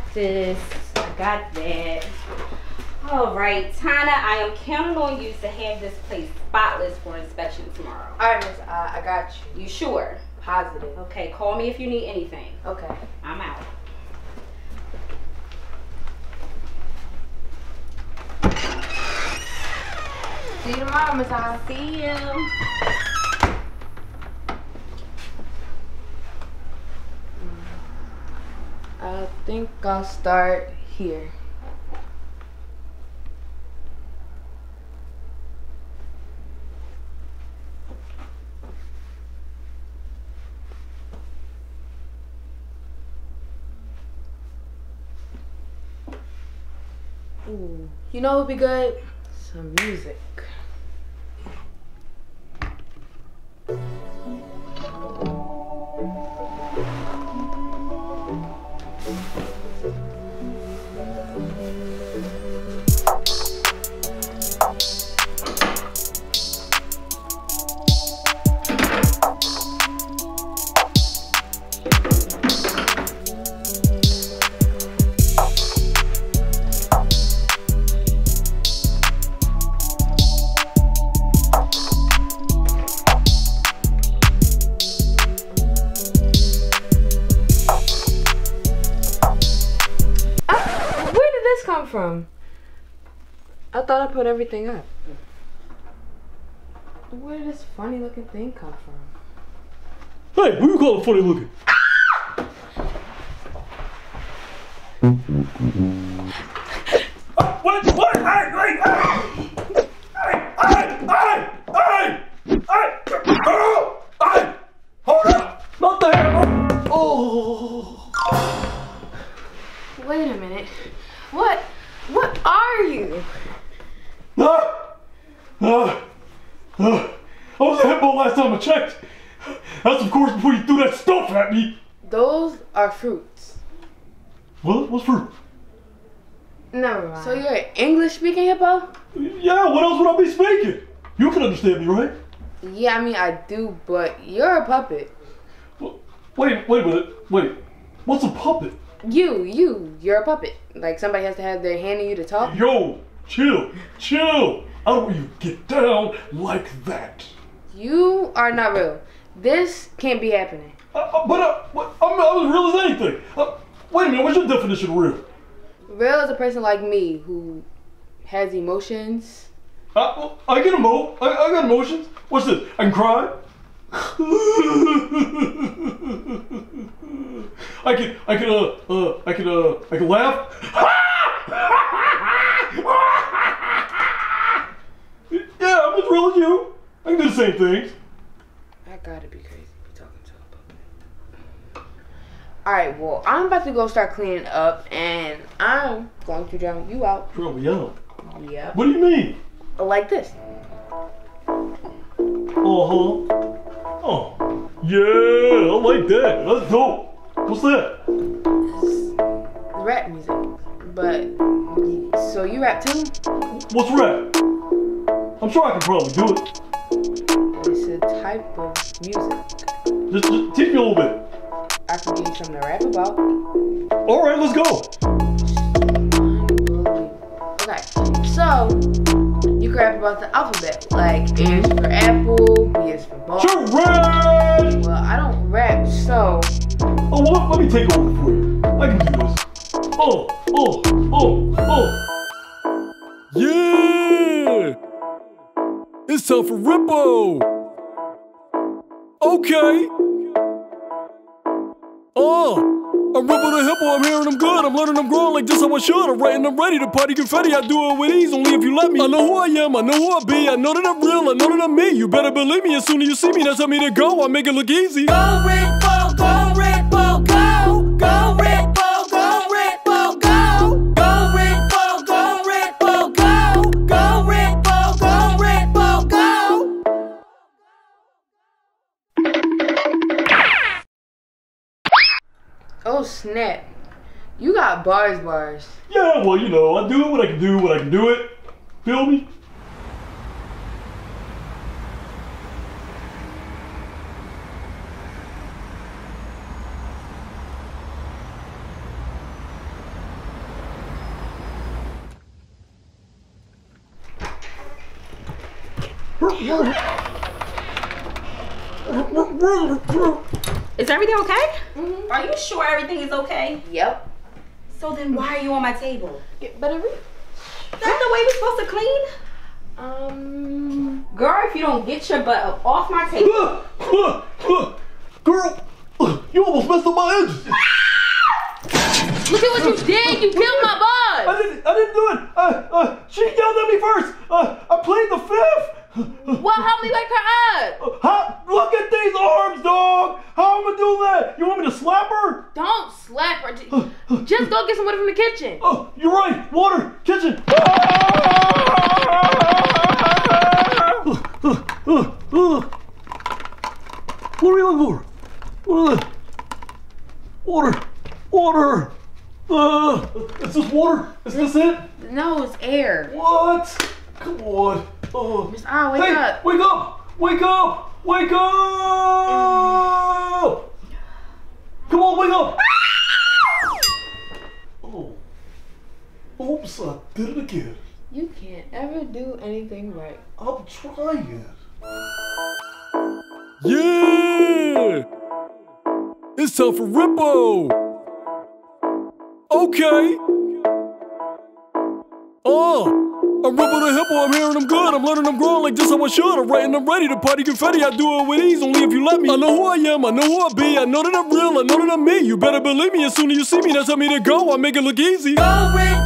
this. I got that. All right, Tana, I am counting on you to have this place spotless for inspection tomorrow. All right, Miss, I got you. You sure? Positive. Okay, call me if you need anything. Okay. I'm out. See you tomorrow, Miss I. See you. I think I'll start here. Ooh, you know what would be good? Some music. From? I thought I put everything up. Where did this funny looking thing come from? Hey, who you calling funny looking? What? Hey! Hold up! Not the hammer! Oh! Wait a minute. What are you? I was a hippo last time I checked. That's of course before you threw that stuff at me. Those are fruits. What? What's fruit? Never mind. So you're an English speaking hippo? Yeah, what else would I be speaking? You can understand me, right? Yeah, I mean I do, but you're a puppet. Wait a minute. Wait. What's a puppet? You're a puppet. Like somebody has to have their hand in you to talk. Yo, chill. I don't want you to get down like that. You are not real. This can't be happening. I'm as real as anything. Wait a minute, what's your definition of real? Real is a person like me who has emotions. I got emotions. What's this? I can cry. I can laugh. Yeah, I'm as real as you. I can do the same things. I gotta be crazy to be talking to a puppet. Alright, well, I'm about to go start cleaning up and I'm going to drown you out. Drown me out? Yeah. What do you mean? Like this. Oh, yeah, I like that. That's dope. What's that? It's rap music. But, so you rap too? What's rap? I'm sure I can probably do it. It's a type of music. Just teach me a little bit. I can give you something to rap about. Alright, let's go. Okay, so you can rap about the alphabet. Like A is for apple, B is for ball. Trash! Well, I don't rap, so. Oh, well, let me take over for you. I can do this. Yeah! It's time for Rippo! Okay! I'm Rippo the Hippo, I'm hearing them good, I'm learning them growing like just how I should. I'm writing them ready to party confetti, I do it with ease, only if you let me. I know who I am, I know who I be, I know that I'm real, I know that I'm me. You better believe me, as soon as you see me, that's how me to go, I make it look easy. Go Rippo, go Rippo, go! Go Rippo, go Rippo, go! Go Rippo, go Rippo, go! Go Rippo, go Rippo, go! Oh snap. You got bars. Yeah, well, you know, I do it when I can do when I can do it. Feel me? Is everything okay? Are you sure everything is okay? Yep. So then why are you on my table? Get better read. That's the way we're supposed to clean? Girl, if you don't get your butt up off my table. Girl, you almost messed up my edges. Look at what you did. You killed my bud. I didn't do it. She yelled at me first. I played the fifth. Well, help me wake her up. Look at these arms, dog. How am I gonna do that? You want me to slap her? Don't slap her. Just go get some water from the kitchen. Oh, you're right. Water, kitchen. What are we looking for? Water. Is this water? Is this it? No, it's air. What? Come on. Miss Ah, wake up. Wake up! Wake up! Wake up! Come on, wake up! Oh. Oops, I did it again. You can't ever do anything right. I'm trying. Yeah! It's time for Rippo! Okay! I'm Rippo the Hippo, I'm here and I'm good. I'm learning, I'm growing like just how I should. I'm writing, I'm ready to party confetti. I do it with ease, only if you let me. I know who I am, I know who I be. I know that I'm real, I know that I'm me. You better believe me, as soon as you see me, that's how me to go. I make it look easy. Go red